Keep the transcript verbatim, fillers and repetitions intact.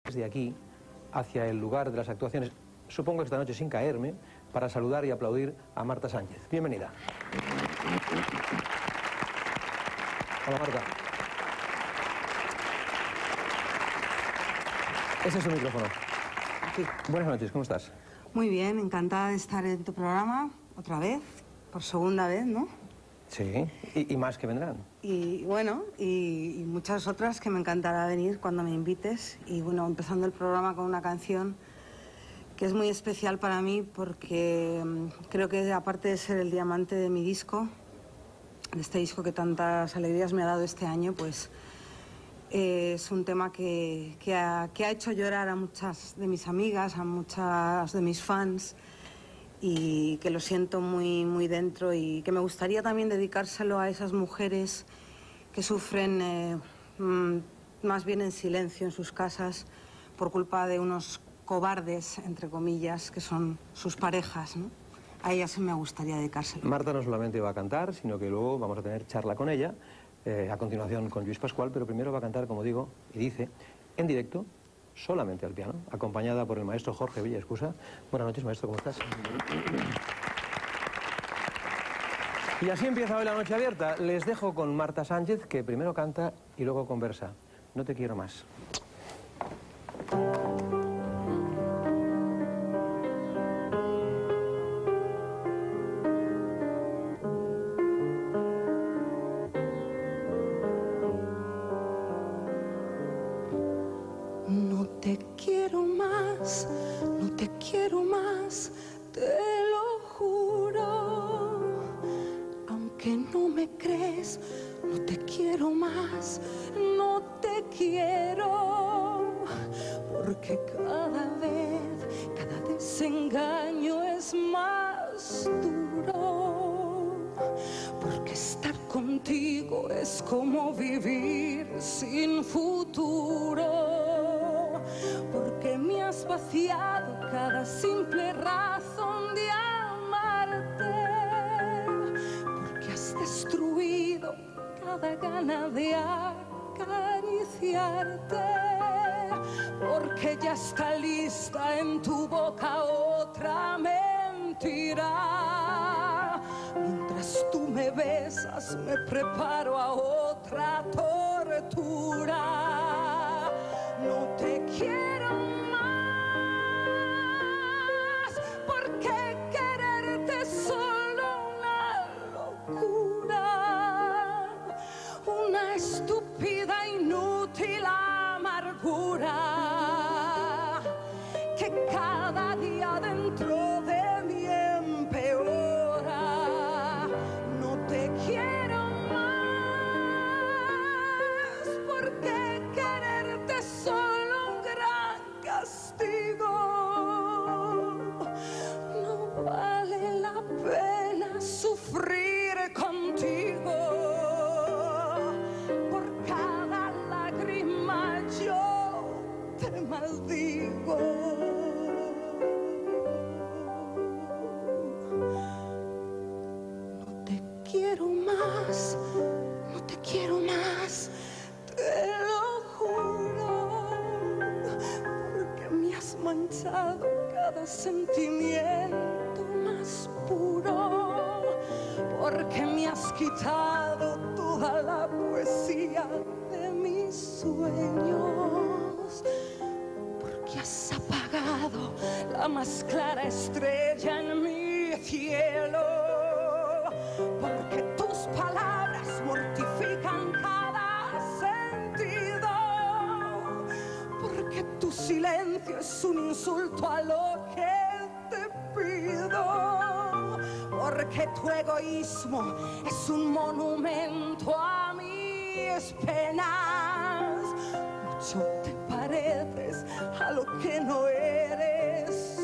Desde aquí, hacia el lugar de las actuaciones, supongo que esta noche sin caerme, para saludar y aplaudir a Marta Sánchez. Bienvenida. Hola, Marta. Ese es su micrófono. Aquí. Buenas noches, ¿cómo estás? Muy bien, encantada de estar en tu programa otra vez, por segunda vez, ¿no? Sí, y, y más que vendrán. Y bueno, y, y muchas otras que me encantará venir cuando me invites. Y bueno, empezando el programa con una canción que es muy especial para mí porque um, creo que aparte de ser el diamante de mi disco, de este disco que tantas alegrías me ha dado este año, pues eh, es un tema que, que, ha, que ha hecho llorar a muchas de mis amigas, a muchas de mis fans, y que lo siento muy, muy dentro, y que me gustaría también dedicárselo a esas mujeres que sufren eh, más bien en silencio en sus casas por culpa de unos cobardes, entre comillas, que son sus parejas, ¿no? A ellas me gustaría dedicárselo. Marta no solamente va a cantar, sino que luego vamos a tener charla con ella, eh, a continuación con Lluís Pascual, pero primero va a cantar, como digo, y dice, en directo, solamente al piano, acompañada por el maestro Jorge Villaescusa. Buenas noches, maestro, ¿cómo estás? Y así empieza hoy la noche abierta. Les dejo con Marta Sánchez, que primero canta y luego conversa. No te quiero más. No te quiero más, no te quiero más, te lo juro. Aunque no me crees, no te quiero más, no te quiero. Porque cada vez, cada desengaño es más duro. Porque estar contigo es como vivir sin futuro. Porque me has vaciado cada simple razón de amarte. Porque has destruido cada gana de acariciarte. Porque ya está lista en tu boca otra mentira. Mientras tú me besas, me preparo a otra tortura. No te quiero más, porque quererte es solo una locura, una estúpida, inútil amargura que cada día dentro de mí empeora. No te quiero más, porque quererte es solo un gran castigo. No vale la pena sufrir contigo. Por cada lágrima yo te maldigo. No te quiero más, no te quiero más, te lo juro. Porque me has manchado cada sentimiento más puro. Porque me has quitado toda la poesía de mis sueños. Porque has apagado la más clara estrella en mi cielo. Porque tus palabras mortifican cada sentido. Porque tu silencio es un insulto a lo que te pido. Porque tu egoísmo es un monumento a mis penas. Mucho te pareces a lo que no eres.